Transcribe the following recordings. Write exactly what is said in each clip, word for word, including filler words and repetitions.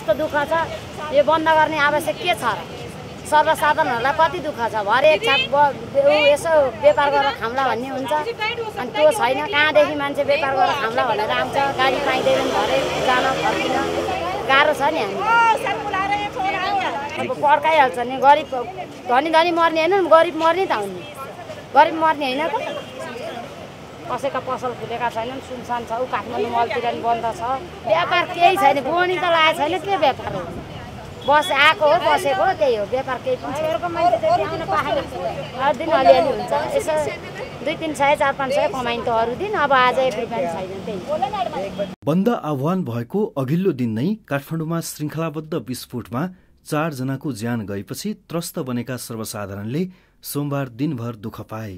यस्तो दुःख छ, यो बन्द गर्ने आवश्यक के छ र? सर्वसाधारणहरूलाई कति दुःख छ? भरे एक छाप यसो व्यापार गरेर खाम्ला भन्ने हुन्छ, अनि त्यो छैन। कहाँदेखि मान्छे व्यापार गरेर खाम्ला भनेर आउँछ, गाडी पाइँदैन, भरे जान फर्किन गाह्रो छ नि। हामी अब पड्काइहाल्छ नि, गरिब धनी धनी मर्ने होइन, गरिब मर्ने त हुने, गरिब मर्ने होइन त। कसैका पसल खुलेका छैनन्, सुनसान छ। ऊ काठमाडौँ मलतिर नि बन्द छ, व्यापार केही छैन। बोनी त लागेको छैन, के व्यापार हो? बस आएको हो, बसेको हो, त्यही हो। व्यापार केही पनि छैन। हर दिन अलिअलि हुन्छ, यसो दुई तिन सय चार पाँच सय कमाइन्छ अरू दिन। अब आज एक रुपियाँ छैन, त्यही। बन्द आह्वान भएको अघिल्लो दिन नै काठमाडौँमा श्रृङ्खलाबद्ध विस्फोटमा चारजनाको ज्यान गएपछि त्रस्त बनेका सर्वसाधारणले सोमबार दिनभर दुःख पाए।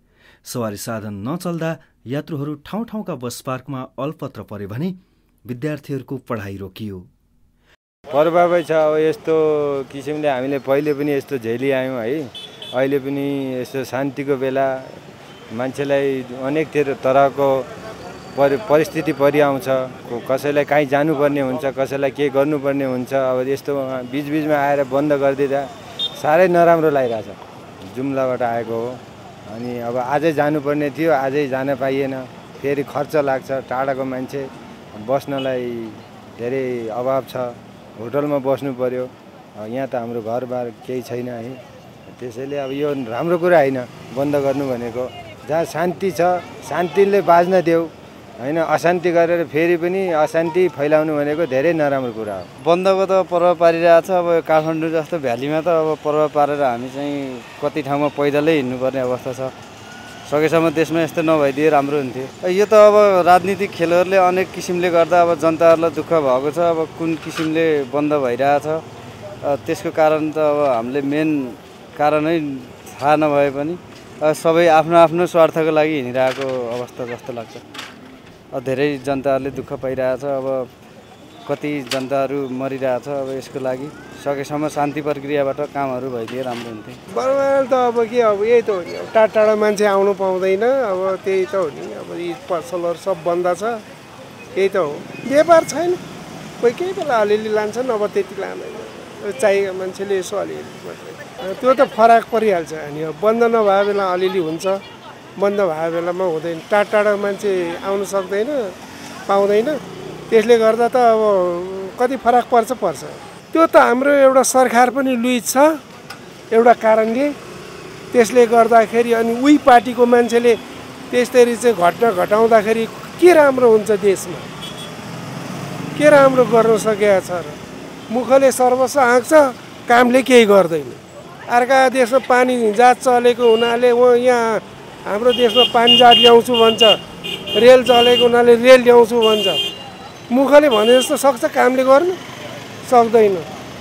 सवारी साधन नचल्दा यात्रुहरू ठाउँ ठाउँका बस पार्कमा अलपत्र परे भने विद्यार्थीहरूको पढाइ रोकियो। प्रभावै छ। अब यस्तो किसिमले हामीले पहिले पनि यस्तो झेली आयौँ है। अहिले पनि यस्तो शान्तिको बेला मान्छेलाई अनेक तरहको परि परिस्थिति परिआउँछ। कसैलाई काहीँ जानुपर्ने हुन्छ, कसैलाई के गर्नुपर्ने हुन्छ। अब यस्तो बिचबिचमा आएर बन्द गरिदिँदा साह्रै नराम्रो लागिरहेछ। जुम्लाबाट आएको हो, अनि अब आजै जानुपर्ने थियो, आजै जान पाइएन। फेरि खर्च लाग्छ, टाढाको मान्छे बस्नलाई धेरै अभाव छ, होटलमा बस्नु पर्यो। यहाँ त हाम्रो घरबार केही छैन है। त्यसैले अब यो राम्रो कुरा होइन बन्द गर्नु भनेको। जहाँ शान्ति छ शान्तिले बाँच्न देऊ होइन, अशान्ति गरेर फेरि पनि अशान्ति फैलाउनु भनेको धेरै नराम्रो कुरा हो। बन्दको त प्रभाव पारिरहेछ। अब काठमाडौँ जस्तो भ्यालीमा त अब प्रभाव पारेर हामी चाहिँ कति ठाउँमा पैदलै हिँड्नुपर्ने अवस्था छ। सकेसम्म त्यसमा यस्तो नभइदिए राम्रो हुन्थ्यो। यो त अब राजनीतिक खेलहरूले अनेक किसिमले गर्दा अब जनताहरूलाई दुःख भएको छ। अब कुन किसिमले बन्द भइरहेछ त्यसको कारण त अब हामीले मेन कारणै थाहा नभए पनि सबै आफ्नो आफ्नो स्वार्थको लागि हिँडिरहेको अवस्था जस्तो लाग्छ। धेरै जनताहरूले दुःख पाइरहेछ। अब कति जनताहरू मरिरहेछ। अब यसको लागि सकेसम्म शान्ति प्रक्रियाबाट कामहरू भइदिए राम्रो हुन्थ्यो। बर्माल त अब के, अब यही त हो नि। टाढा टाढा मान्छे आउनु पाउँदैन, अब त्यही त हो नि। अब यी पसलहरू सब बन्द छ, त्यही त हो। व्यापार छैन, कोही केही बेला अलिअलि लान्छन्, अब त्यति लाँदैन। चाहिएको मान्छेले यसो अलिअलि मात्रै, त्यो त फरक परिहाल्छ। अनि बन्द नभए बेला अलिअलि हुन्छ, बन्द भए बेलामा हुँदैन। टाढा टाढा मान्छे आउनु सक्दैन, पाउँदैन। त्यसले गर्दा त अब कति फरक पर्छ पर्छ त्यो त हाम्रो एउटा सरकार पनि लुइज छ एउटा कारणले। त्यसले गर्दाखेरि अनि उही पार्टीको मान्छेले त्यसरी चाहिँ घटना घटाउँदाखेरि के राम्रो हुन्छ देशमा? के राम्रो गर्न सकेको छ र? मुखले सर्वस्व हाँक्छ, कामले केही गर्दैन। अर्का देशमा पानी जहाज चलेको हुनाले उ यहाँ हाम्रो देशमा पानी जहाज ल्याउँछु भन्छ, रेल चलेको हुनाले रेल ल्याउँछु भन्छ। मुखले भने जस्तो सक्छ, कामले गर्नु सक्दैन।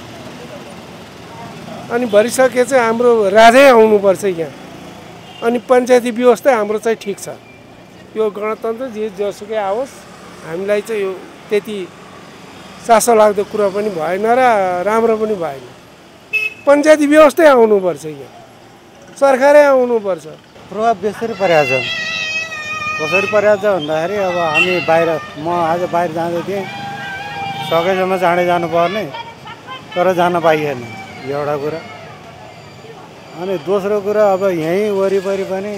अनि भरिसके चाहिँ हाम्रो राजै आउनुपर्छ यहाँ। अनि पञ्चायती व्यवस्था हाम्रो चाहिँ ठिक छ। यो गणतन्त्र जे जसुकै आओस्, हामीलाई चाहिँ यो त्यति चासो लाग्दो कुरा पनि भएन र राम्रो पनि भएन। पञ्चायती व्यवस्थै आउनुपर्छ यहाँ, सरकारै आउनुपर्छ। प्रभाव बेसरी परेको छ। कसरी परेको छ भन्दाखेरि अब हामी बाहिर, म आज बाहिर जाँदै थिएँ, सकेसम्म चाँडै जानुपर्ने तर जान पाइएन, यो एउटा कुरा। अनि दोस्रो कुरा अब यहीँ वरिपरि पनि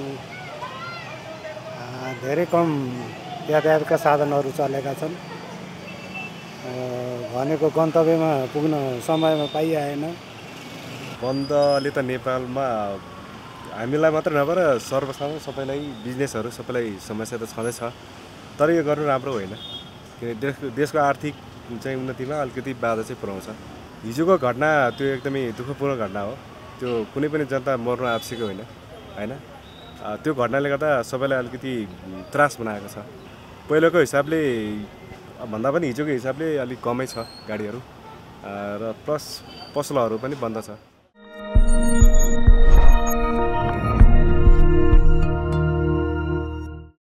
धेरै कम यातायातका साधनहरू चलेका छन्। भनेको गन्तव्यमा पुग्न समयमा पाइआएन। बन्दले त नेपालमा हामीलाई मात्र नभएर सर्वसाधारण सबैलाई, बिजनेसहरू सबैलाई समस्या त छँदैछ। तर यो गर्नु राम्रो होइन, किनकि देश देशको आर्थिक चाहिँ उन्नतिमा अलिकति बाधा चाहिँ पुऱ्याउँछ। हिजोको घटना त्यो एकदमै दुःखपूर्ण घटना हो। त्यो कुनै पनि जनता मर्नु आवश्यक होइन होइन। त्यो घटनाले गर्दा सबैलाई अलिकति त्रास बनाएको छ। पहिलाको हिसाबले भन्दा पनि हिजोको हिसाबले अलिक कमै छ गाडीहरू, र प्लस पसलहरू पनि बन्द छ।